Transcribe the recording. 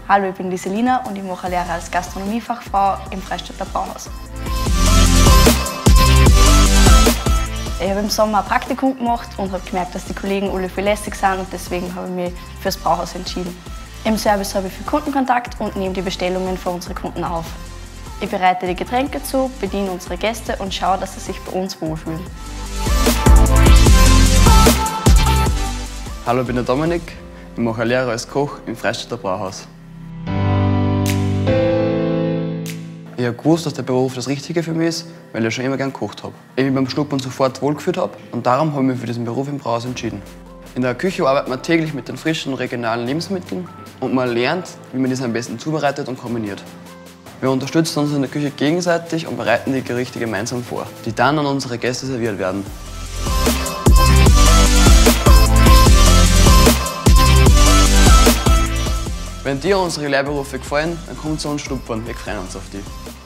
Hallo, ich bin die Selina und ich mache eine Lehre als Gastronomiefachfrau im Freistädter Brauhaus. Ich habe im Sommer ein Praktikum gemacht und habe gemerkt, dass die Kollegen alle viel lässig sind und deswegen habe ich mich fürs Brauhaus entschieden. Im Service habe ich viel Kundenkontakt und nehme die Bestellungen für unsere Kunden auf. Ich bereite die Getränke zu, bediene unsere Gäste und schaue, dass sie sich bei uns wohlfühlen. Hallo, ich bin der Dominik. Ich mache eine Lehre als Koch im Freistädter Brauhaus. Ich habe gewusst, dass der Beruf das Richtige für mich ist, weil ich schon immer gern gekocht habe. Ich mich beim Schnuppern sofort wohlgefühlt habe und darum habe ich mich für diesen Beruf im Brauhaus entschieden. In der Küche arbeitet man täglich mit den frischen, regionalen Lebensmitteln und man lernt, wie man diese am besten zubereitet und kombiniert. Wir unterstützen uns in der Küche gegenseitig und bereiten die Gerichte gemeinsam vor, die dann an unsere Gäste serviert werden. Wenn dir unsere Lehrberufe gefallen, dann komm zu uns schnuppern, wir freuen uns auf dich.